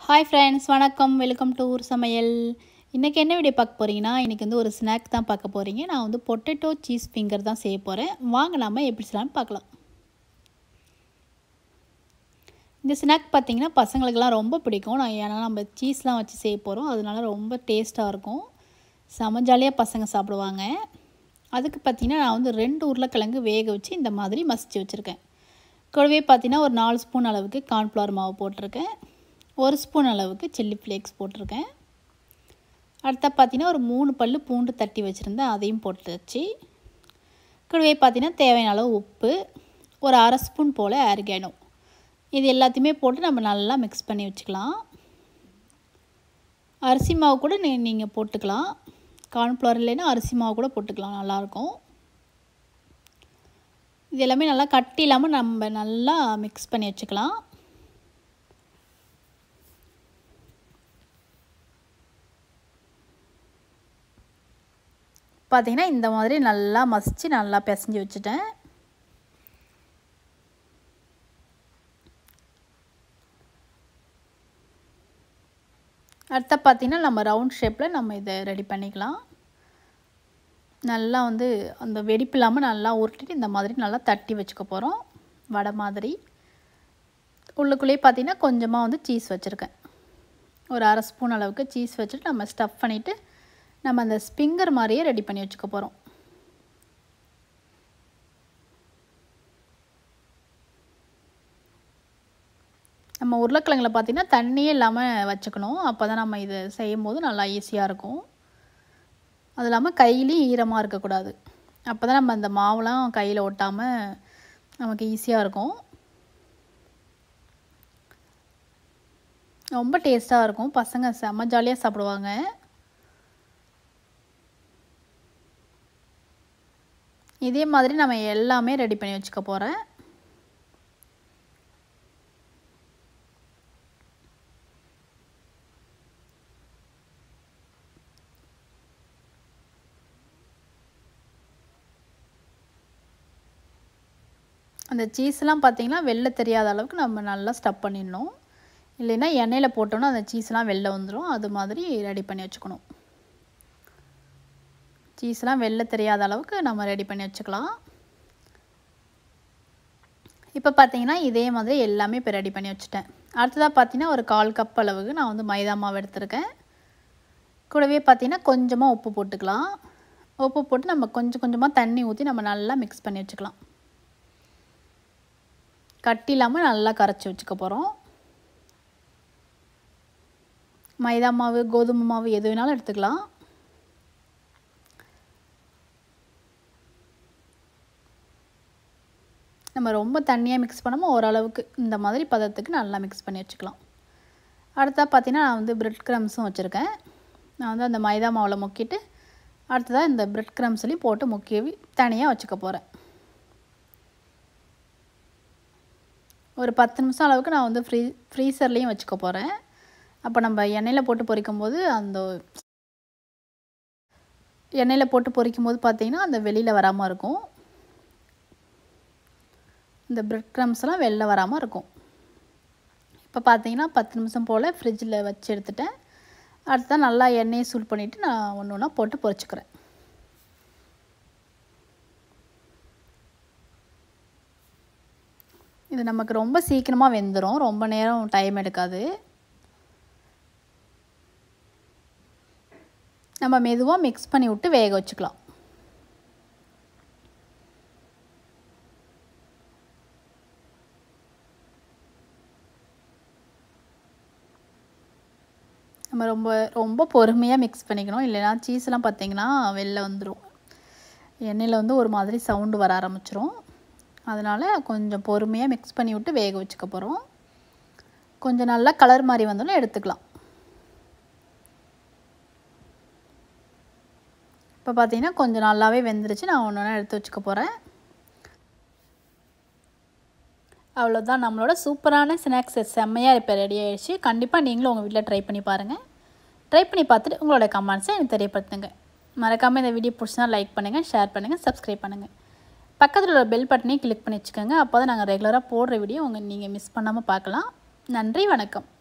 Hi friends, வணக்கம். Welcome to ஊர் சமையல். இன்றைக்கி என்ன வீடியோ பார்க்க போகிறீங்கன்னா, இன்றைக்கி வந்து ஒரு ஸ்நாக் தான் பார்க்க போகிறீங்க. நான் வந்து பொட்டேட்டோ சீஸ் ஃபிங்கர் தான் செய்ய போகிறேன். வாங்க நாம எப்படி செய்யலாம்னு பார்க்கலாம். இந்த ஸ்நாக் பார்த்திங்கன்னா பசங்களுக்கெல்லாம் ரொம்ப பிடிக்கும். ஏன்னா நம்ம சீஸ்லாம் வச்சு செய்ய போகிறோம். அதனால ரொம்ப டேஸ்ட்டாக இருக்கும். செம ஜாலியாக பசங்க சாப்பிடுவாங்க. அதுக்கு பார்த்திங்கன்னா நான் வந்து 2 உருளைக்கிழங்கு வேக வச்சு இந்த மாதிரி மசிச்சு வச்சுருக்கேன். கூடவே பார்த்திங்கன்னா ஒரு 4 ஸ்பூன் அளவுக்கு கார்ன்ஃப்ளவர் மாவு போட்டிருக்கேன். 1 ஸ்பூன் அளவுக்கு சில்லி ஃப்ளேக்ஸ் போட்டிருக்கேன். அடுத்த பார்த்திங்கன்னா ஒரு 3 பல்லு பூண்டு தட்டி வச்சுருந்தேன், அதையும் போட்டுச்சு. கூடவே பார்த்திங்கன்னா தேவையான அளவு உப்பு, ஒரு 1/2 ஸ்பூன் போல் ஆரிகானோ, இது எல்லாத்தையுமே போட்டு நம்ம நல்லா மிக்ஸ் பண்ணி வச்சுக்கலாம். அரிசி மாவு கூட நீங்கள் போட்டுக்கலாம். கார்ன்ஃப்ளவர் இல்லைன்னா அரிசி மாவு கூட போட்டுக்கலாம், நல்லாயிருக்கும். இது எல்லாமே நல்லா கட்டி இல்லாமல் நம்ம நல்லா மிக்ஸ் பண்ணி வச்சுக்கலாம். பார்த்திங்கன்னா இந்த மாதிரி நல்லா மசிச்சு நல்லா பிசைஞ்சு வச்சுட்டேன். அடுத்த பார்த்திங்கன்னா நம்ம ரவுண்ட் ஷேப்பில் நம்ம இதை ரெடி பண்ணிக்கலாம். நல்லா வந்து அந்த வெடிப்பு இல்லாமல் நல்லா உருட்டிட்டு இந்த மாதிரி நல்லா தட்டி வச்சுக்க போகிறோம். வடை மாதிரி. உள்ளுக்குள்ளேயே பார்த்திங்கன்னா கொஞ்சமாக வந்து சீஸ் வச்சுருக்கேன். ஒரு 1/2 ஸ்பூன் அளவுக்கு சீஸ் வச்சுட்டு நம்ம ஸ்டஃப் பண்ணிவிட்டு நம்ம அந்த ஸ்பிங்கர் மாதிரியே ரெடி பண்ணி வச்சுக்க போகிறோம். நம்ம உருளைக்கிழங்குல பார்த்திங்கன்னா தண்ணியே இல்லாமல் வச்சுக்கணும். அப்போ தான் நம்ம இதை செய்யும் போது நல்லா ஈஸியாக இருக்கும். அது இல்லாமல் கையிலையும் ஈரமாக இருக்கக்கூடாது. அப்போ தான் நம்ம அந்த மாவுலாம் கையில் ஒட்டாமல் நமக்கு ஈஸியாக இருக்கும். ரொம்ப டேஸ்ட்டாக இருக்கும். பசங்க செம்ம ஜாலியாக சாப்பிடுவாங்க. இதே மாதிரி நம்ம எல்லாமே ரெடி பண்ணி வச்சுக்க போகிறேன். அந்த சீஸ்லாம் பார்த்திங்கன்னா வெளில தெரியாத அளவுக்கு நம்ம நல்லா ஸ்டஃப் பண்ணிடணும். இல்லைன்னா எண்ணெயில் போட்டோன்னா அந்த சீஸ்லாம் வெளில வந்துடும். அது மாதிரி ரெடி பண்ணி வச்சுக்கணும். சீஸ்லாம் வெளில தெரியாத அளவுக்கு நம்ம ரெடி பண்ணி வச்சுக்கலாம். இப்போ பார்த்திங்கன்னா இதே மாதிரி எல்லாமே இப்போ ரெடி பண்ணி வச்சுட்டேன். அடுத்ததாக பார்த்திங்கன்னா ஒரு 1/4 கப் அளவுக்கு நான் வந்து மைதா மாவு எடுத்துருக்கேன். கூடவே பார்த்திங்கன்னா கொஞ்சமாக உப்பு போட்டுக்கலாம். உப்பு போட்டு நம்ம கொஞ்சம் கொஞ்சமாக தண்ணி ஊற்றி நம்ம நல்லா மிக்ஸ் பண்ணி வச்சுக்கலாம். கட்டி இல்லாமல் நல்லா கரைச்சி வச்சுக்க போகிறோம். மைதா மாவு, கோதுமை மாவு எது வேணாலும் எடுத்துக்கலாம். நம்ம ரொம்ப தண்ணியாக மிக்ஸ் பண்ணாமல் ஓரளவுக்கு இந்த மாதிரி பதத்துக்கு நல்லா மிக்ஸ் பண்ணி வச்சுக்கலாம். அடுத்ததாக பார்த்திங்கன்னா நான் வந்து பிரெட் க்ரம்ஸும் வச்சுருக்கேன். நான் வந்து அந்த மைதா மாவில் முக்கிட்டு அடுத்ததாக இந்த பிரெட் க்ரம்ஸ்லையும் போட்டு முக்கி தனியாக வச்சுக்க போகிறேன். ஒரு 10 நிமிஷம் அளவுக்கு நான் வந்து ஃப்ரீசர்லேயும் வச்சுக்க போகிறேன். அப்போ நம்ம எண்ணெயில் போட்டு பொரிக்கும்போது பார்த்திங்கன்னா அந்த வெளியில் வராமல் இருக்கும். இந்த பிரெட் க்ரம்ஸ்லாம் வெளில வராமல் இருக்கும். இப்போ பார்த்திங்கன்னா 10 நிமிஷம் போல் ஃப்ரிட்ஜில் வச்சு எடுத்துட்டேன். அடுத்ததான் நல்லா எண்ணெயை சூடு பண்ணிவிட்டு நான் ஒன்று ஒன்றா போட்டு பொரிச்சுக்கிறேன். இது நமக்கு ரொம்ப சீக்கிரமாக வெந்துடும். ரொம்ப நேரம் டைம் எடுக்காது. நம்ம மெதுவாக மிக்ஸ் பண்ணி விட்டு வேக வச்சுக்கலாம். நம்ம ரொம்ப ரொம்ப பொறுமையாக மிக்ஸ் பண்ணிக்கணும். இல்லைனா சீஸ்லாம் பார்த்திங்கன்னா வெளில வந்துடும். எண்ணெயில் வந்து ஒரு மாதிரி சவுண்டு வர ஆரம்பிச்சிரும். அதனால் கொஞ்சம் பொறுமையாக மிக்ஸ் பண்ணி விட்டு வேக வச்சுக்க போகிறோம். கொஞ்சம் நல்லா கலர் மாதிரி வந்தோன்னே எடுத்துக்கலாம். இப்போ பார்த்திங்கன்னா கொஞ்சம் நல்லாவே வெந்துருச்சு. நான் ஒன்று ஒன்றா எடுத்து வச்சுக்க போகிறேன். அவ்வளோதான், நம்மளோட சூப்பரான ஸ்நாக்ஸ் செம்மையாக இப்போ ரெடி ஆகிடுச்சு. கண்டிப்பாக நீங்களும் உங்கள் வீட்டில் ட்ரை பண்ணி பாருங்கள். ட்ரை பண்ணி பார்த்துட்டு உங்களோட கமெண்ட்ஸை எனக்கு தெரியப்படுத்துங்க. மறக்காமல் இந்த வீடியோ பிடிச்சினா லைக் பண்ணுங்கள், ஷேர் பண்ணுங்கள், சப்ஸ்கிரைப் பண்ணுங்கள். பக்கத்தில் உள்ள பெல் பட்டனையும் கிளிக் பண்ணி வச்சுக்கோங்க. அப்போ தான் நாங்கள் ரெகுலராக போடுற வீடியோ நீங்கள் மிஸ் பண்ணாமல் பார்க்கலாம். நன்றி, வணக்கம்.